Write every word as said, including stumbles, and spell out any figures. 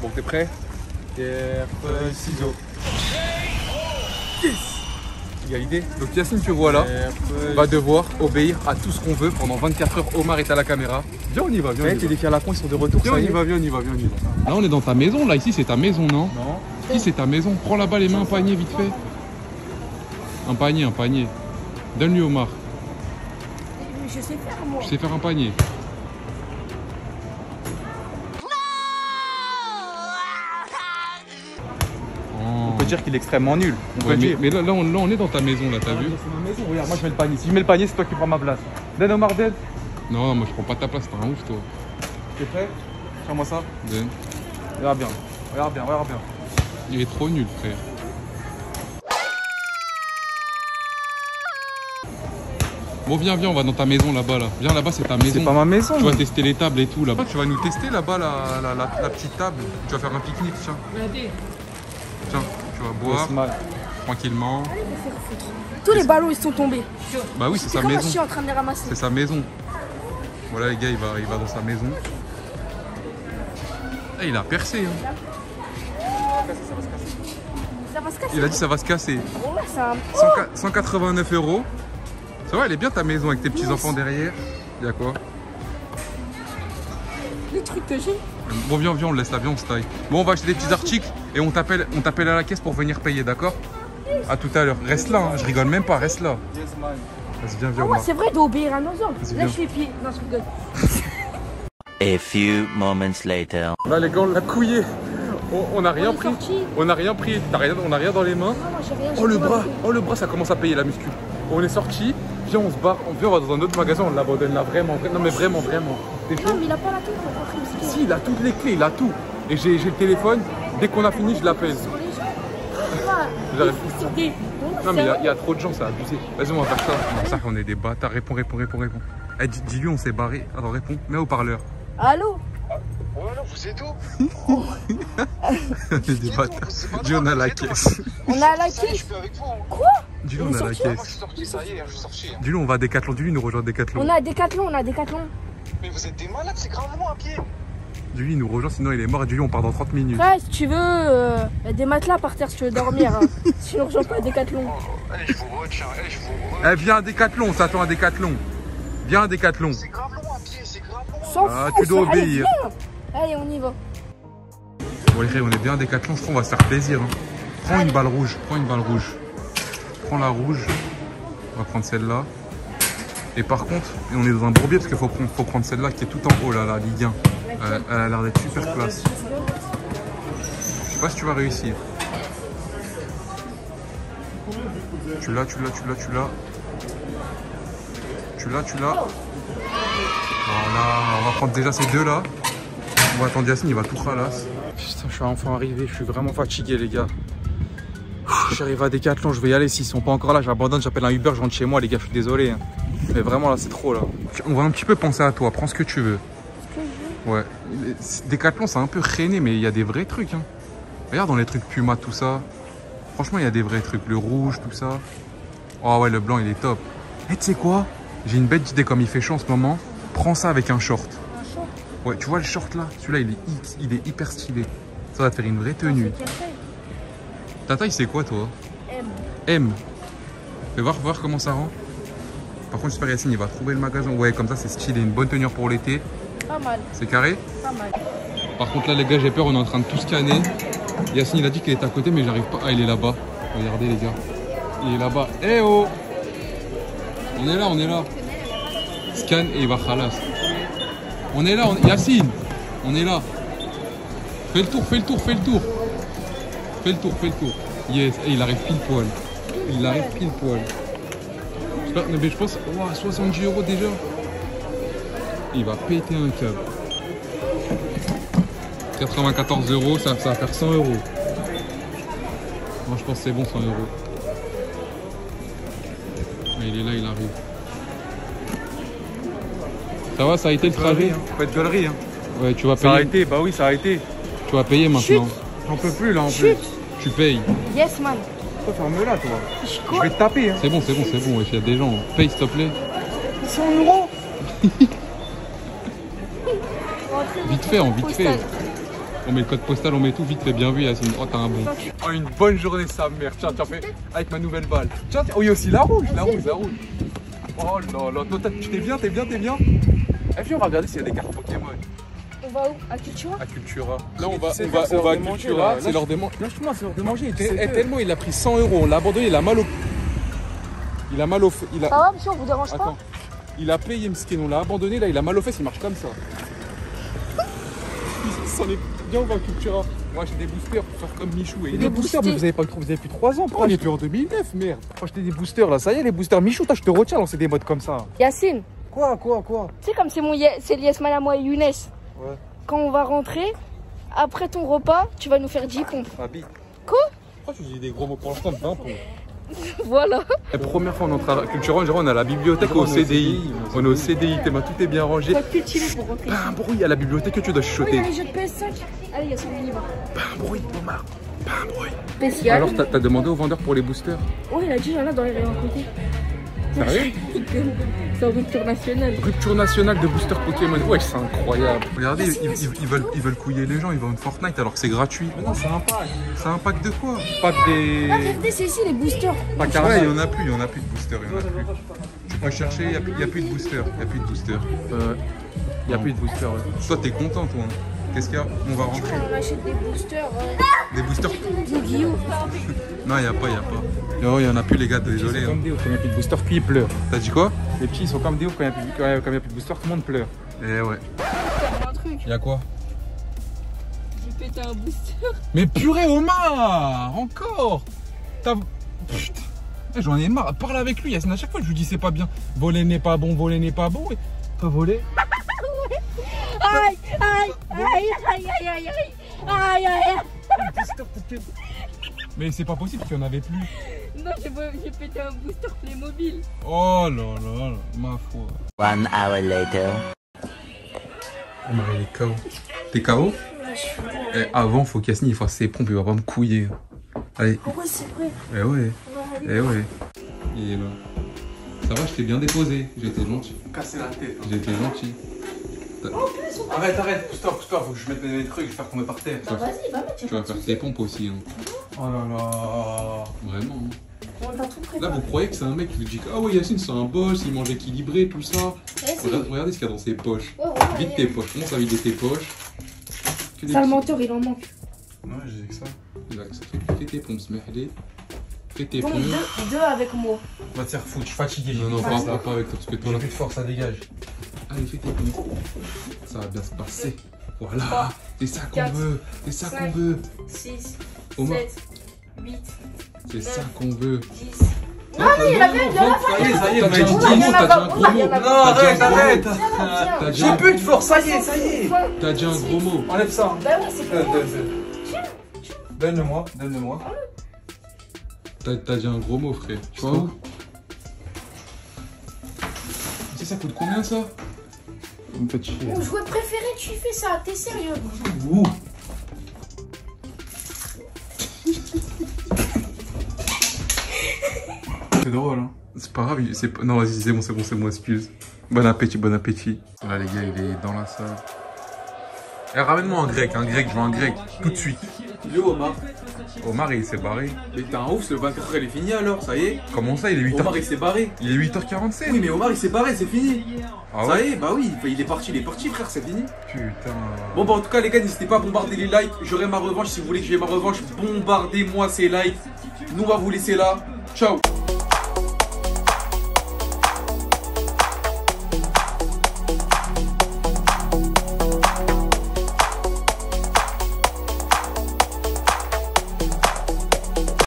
Bon, t'es prêt? Pierre, feuille, ciseaux. Yes! Égalité. Donc Yacine, tu vois là, va devoir obéir à tout ce qu'on veut pendant vingt-quatre heures. Omar est à la caméra. Viens, on y va, viens. Tes défis à la con, ils sont de retour. Viens, on y va, viens, on y va, viens, on y va. Là, on est dans ta maison, là. Ici, c'est ta maison, non? Non. Ici, c'est ta maison. Prends là-bas les mains, un panier, vite fait. Un panier, un panier. Donne-lui Omar. Mais je sais faire, moi. Je sais faire un panier. On peut dire qu'il est extrêmement nul. On Ouais, peut mais, dire. mais là, là, on, là, on est dans ta maison, là, t'as vu? C'est ma maison. Regarde, moi je mets le panier. Si je mets le panier, c'est toi qui prends ma place. Donne Omar, donne. Non, non, moi, je prends pas ta place, t'es un ouf, toi. T'es prêt? Tiens-moi ça. Donne. Regarde bien. Regarde bien, regarde bien. Il est trop nul, frère. Bon, viens, viens, on va dans ta maison là-bas, là. Viens là-bas, c'est ta maison. C'est pas ma maison. Tu vas tester les tables et tout là-bas. Tu vas nous tester là-bas la, la, la, la petite table. Tu vas faire un pique-nique, tiens. Regardez. Tiens, tu vas boire mal. tranquillement. Tous les ballons, ils sont tombés. Bah oui, c'est sa Comment je maison. suis en train de les ramasser? C'est sa maison. Voilà, les gars, il va, il va dans sa maison. Eh, il a percé. Hein. Ça va se casser. Il a dit ça va se casser. Ouais, c'est un... cent quatre-vingt-neuf euros. Ça va, elle est bien ta maison avec tes petits-enfants derrière. Il y a quoi? Les trucs que j'ai. Bon, viens, viens, on le laisse là, viens, on se taille. Bon, on va acheter des petits articles et on t'appelle on t'appelle à la caisse pour venir payer, d'accord? À tout à l'heure. Reste là, hein, je rigole même pas, reste là. Vas-y, viens, viens. Ah ouais, c'est vrai d'obéir à nos ordres. Vas-y, Lâche viens. les pieds. Non, je rigole. A few moments later. Là, les gars, on l'a couillé. On n'a rien On est pris. sorti. On n'a rien pris. T'as rien, on n'a rien dans les mains. Non, moi, j'ai rien. Oh j'ai le pas bras, pris. oh le bras, ça commence à payer la muscu. On est sorti. Viens, on se barre. On vient, on va dans un autre magasin. On l'abandonne là, vraiment. Non mais vraiment, vraiment. T'es chaud? Non, mais il a pas la clé pour rentrer le ski. Si, il a toutes les clés, il a tout. Et j'ai j'ai le téléphone. Dès qu'on a fini, je l'appelle. Sur les gens. Ah, J'arrive. sur des... Non mais il y a- il y, a trop de gens, c'est abusé. Vas-y, on va faire ça. Non, ça, on est des bâtards. Réponds, réponds, réponds, réponds. Eh, dis- dis-lui, on s'est barré. Alors réponds, mets au parleur. Allô? Ouais, alors vous êtes où? On est des bâtards. Dis, on a la caisse. On a la Ça y est, je clé. suis plus avec vous. Quoi? Dis-lui, On on est a la sorti, Moi, je caisse. suis sorti, ça y est, je suis sorti. Dis-lui, on va à Décathlon. Dis-lui, nous rejoint à Décathlon. On a Décathlon, on a Décathlon. Mais vous êtes des malades, c'est gravement à pied. Dis-lui, il nous rejoint, sinon il est mort. Et dis-lui, on part dans trente minutes. Frère, si tu veux, euh, y a des matelas par terre si tu veux dormir. Hein. Sinon, je pas à Décathlon. Oh, allez, je vous retiens, allez, je vous retiens. Eh, viens à Décathlon, on s'attend à Décathlon. Viens à Décathlon. C'est gravement à pied, c'est gravement. S'en Ah, fout, tu dois ça. Allez, obéir. viens. Allez, on y va. Bon les frères, on est bien à Décathlon, je crois qu'on va se faire plaisir. Hein. Prends une balle rouge, prends une balle rouge. Prends la rouge. On va prendre celle-là. Et par contre, on est dans un bourbier parce qu'il faut, prendre- faut prendre celle-là qui est tout en haut là, la Ligue un. Euh, elle a l'air d'être super classe. Je sais pas si tu vas réussir. Tu l'as, tu l'as, tu l'as, tu l'as. Tu l'as, tu l'as. Voilà, on va prendre déjà ces deux là. On va attendre Yacine, il va tout ralasse. Putain, je suis enfin arrivé. Je suis vraiment fatigué, les gars. Je suis arrivé à Décathlon, je vais y aller. S'ils sont pas encore là, j'abandonne, j'appelle un Uber, je rentre chez moi, les gars. Je suis désolé. Hein. Mais vraiment, là, c'est trop, là. On va un petit peu penser à toi, prends ce que tu veux. Ouais. Décathlon, c'est un peu rené, mais il y a des vrais trucs. Hein. Regarde dans les trucs Puma, tout ça. Franchement, il y a des vrais trucs. Le rouge, tout ça. Oh ouais, le blanc, il est top. Et tu sais quoi? J'ai une bête idée comme il fait chaud en ce moment. Prends ça avec un short. Un short. Ouais, tu vois le short là? Celui-là, il est, hi- il est hyper stylé. Ça va te faire une vraie tenue. C'est quelle taille? Ta taille, c'est quoi, toi? M. M. Fais voir, voir comment ça rend. Par contre, j'espère Yacine, il va trouver le magasin. Ouais, comme ça, c'est stylé. Une bonne tenue pour l'été. Pas mal, C'est carré? pas mal. Par contre, là, les gars, j'ai peur. On est en train de tout scanner. Yacine, il a dit qu'il était à côté, mais j'arrive pas. Ah, il est là-bas. Regardez, les gars. Il est là-bas. Eh oh! On est là, on est là. Scan et il va khalas. On est là, on... Yacine! On est là. Fais le tour, fais le tour, fais le tour. Fais le tour, fais le tour. Yes, et il arrive pile poil. Il arrive pile poil. Je sais pas, mais je pense, wow, soixante-dix euros déjà. Il va péter un câble. quatre-vingt-quatorze euros, ça, ça va faire cent euros. Moi je pense que c'est bon, cent euros. Mais il est là, il arrive. Ça va, ça a été le trajet? Faut être galerie, hein. Ouais, tu vas Ça a payer. été, bah oui, ça a été. Tu vas payer maintenant. J'en peux plus, là, en Chut. plus. Tu payes. Yes, man. Toi, ferme-la, toi. Je Je quoi? vais te taper, hein. C'est bon, c'est bon, c'est bon. Il y a des gens. Paye s'il te plaît. Ils sont en euros. Vite fait, en vite fait. On met le code postal, on met tout vite, fait bien vu Yacine. Oh t'as un bon. Oh une bonne journée sa mère. Tiens, tiens, fais avec ma nouvelle balle. Tiens, tiens. Oh il y a aussi la rouge, la rouge, la rouge. Oh là là, toi tu t'es bien, t'es bien, t'es bien. Eh viens, on va regarder s'il y a des cartes Pokémon. On va où? À Cultura? À Cultura. Là on va, C'est on va, c'est on va à l'heure de manger, Cultura, là. c'est l'heure de manger. Lâche-moi, c'est l'heure de manger. Et- C'est et fait. tellement il a pris cent euros, on l'a abandonné, il a mal au. Il a mal au. Il a... Ça va, monsieur, on vous dérange pas? Attends. Il a payé Mskin, on l'a abandonné, là il a mal aux fesses, il marche comme ça. Il s'en est bien, on va à Cultura. Moi j'ai des boosters pour faire comme Michou. Et Des boosters, mais vous avez pas vous avez plus trois ans. Pourquoi on est plus en deux mille neuf, merde. Faut acheter des boosters là, ça y est les boosters Michou, toi je te retiens lancer des modes comme ça. Yacine, Quoi, quoi, quoi? tu sais comme c'est mon Ye- c'est Liesman à moi et Younes. Ouais. Quand on va rentrer, après ton repas, tu vas nous faire dix pompes. Fabi. Quoi? Pourquoi tu dis des gros mots pour l'instant, vingt pour Voilà. La première fois on entre à Cultura, on dirait on a la bibliothèque au C D I. On est au C D I, tellement tout est bien rangé. Faut être cultivé pour rentrer. Pas un bruit à la bibliothèque que tu dois Oh, il y chuchoter. a les jeux de P S cinq. Allez, Yacine, on y va. Pas un bruit, Omar. Pas un bruit. Spécial. Alors t'as t'as demandé au vendeur pour les boosters? Oh, il a dit, il y en a dans les rayons à côté. Sérieux? C'est en rupture nationale. Rupture nationale de boosters Pokémon. Ouais, c'est incroyable. Regardez, ils, ils- ils veulent, ils veulent couiller les gens, ils vendent Fortnite alors que c'est gratuit. Mais non, c'est un pack. C'est un pack de quoi? Pack des. Ah, regardez, c'est ici les boosters. Pas Ouais, il y en a plus, il y en a plus de boosters, il y en a plus. Tu peux chercher, il n'y a, plus- il y a plus de boosters, il y a plus de boosters. Euh, y a plus de boosters. Ouais. Toi, t'es content, toi. hein. Qu'est-ce qu'il y a? On va rentrer. On achète des boosters. euh, Des boosters? Yu-Gi-Oh! Non, il n'y a pas, il n'y a pas. Oh, il n'y en a plus, les gars, désolé. Ils sont hein. comme des ouf, quand il n'y a plus de boosters, puis ils pleurent. T'as dit quoi? Les petits ils sont comme des ouf, quand il n'y a, plus- quand il y a- quand il y a plus de boosters, tout le monde pleure. Eh ouais. Faire un truc. Il y a quoi? J'ai pété un booster. Mais purée, Omar! Encore! T'as. Putain! Eh, J'en ai marre, parle avec lui, Yacine, à chaque fois je lui dis c'est pas bien. Voler n'est pas bon, voler n'est pas bon. Et... T'as volé? Aïe, aïe, aïe, aïe, aïe, aïe, aïe, aïe, aïe. Mais c'est pas possible qu'il y en avait plus. Non, j'ai j'ai pété un booster Playmobil. Oh là là là, ma foi. One hour later. Omar il est K O. T'es K O? Eh, avant, faut qu'Yacine il fasse ses pompes, il va pas me couiller. Allez. Ah ouais, c'est vrai. Eh ouais, On va aller. eh ouais. Il est là. Ça va, je t'ai bien déposé. J'ai été gentil. Casser la tête. J'ai été gentil. Arrête, arrête, pousse-toi, pousse-toi, faut que je mette mes trucs, je vais faire tomber par terre. Bah, vas-y, va mettre. Tu vas faire tes pompes aussi. Hein. Oh là là. Vraiment. hein. On va tout Là, préparer. vous croyez que c'est un mec qui vous dit que ah ouais, Yacine, c'est un boss, il mange équilibré, tout ça. Vas-y. Regarde- Regardez ce qu'il y a dans ses poches. Ouais, ouais, Vide ouais. tes poches. Commence à vider tes poches. Que des Ça, le petits- menteur, il en manque. Ouais, j'ai dit que ça. Là, ça fait- Fais tes pompes, Smerlé. Fais tes Donc, pompes. deux, deux avec moi. Va te faire foutre, je suis fatigué. Non, non, j'ai pas, plus de pas, force. pas avec toi, parce que toi J'ai là. plus de force, ça dégage. Allez, fais tes pompes. Ça va bien se passer. Voilà. Trois, C'est ça qu'on quatre, veut. C'est ça qu'on cinq, veut. six, Omar. sept, huit, C'est neuf, ça qu'on veut. dix. Non, non, il y en a plein, il y en a Ça y est, ça y est, T'as mais dit dis- un gros mot, t'as dit un gros mot. Non, T'as dit arrête, un gros mot. arrête. T'as dit J'ai un- plus de force, ça y est, ça y est. T'as dit un gros mot. Enlève ça. Bah ouais, c'est Donne, pour moi. donne, donne. Donne-le-moi, donne-le-moi. T'as t'as dit un gros mot, frère. Tu vois où? Tu sais, ça coûte combien ça? Une petite Mon jouet préféré, tu fais ça, t'es sérieux? Ouh. C'est drôle, hein. C'est pas grave, c'est pas... Non, vas-y, c'est bon, c'est bon, c'est bon, excuse. Bon appétit, bon appétit. Là, les gars, il est dans la salle. Eh, ramène-moi un grec, un grec, je veux un grec, tout de suite. Il est où, Omar? Omar, il s'est barré. Mais t'es un ouf, le vingt-quatre heures il est fini alors, ça y est. Comment ça, il est huit heures? Omar il s'est barré. Il est huit heures quarante-sept. Oui, mais Omar il s'est barré, c'est fini. Ah Ça ouais? y est, bah oui, il est parti, il est parti, frère, c'est fini. Putain. Bon, bah en tout cas, les gars, n'hésitez pas à bombarder les likes. J'aurai ma revanche. Si vous voulez que j'ai ma revanche, bombardez-moi ces likes. Nous, on va vous laisser là. Ciao.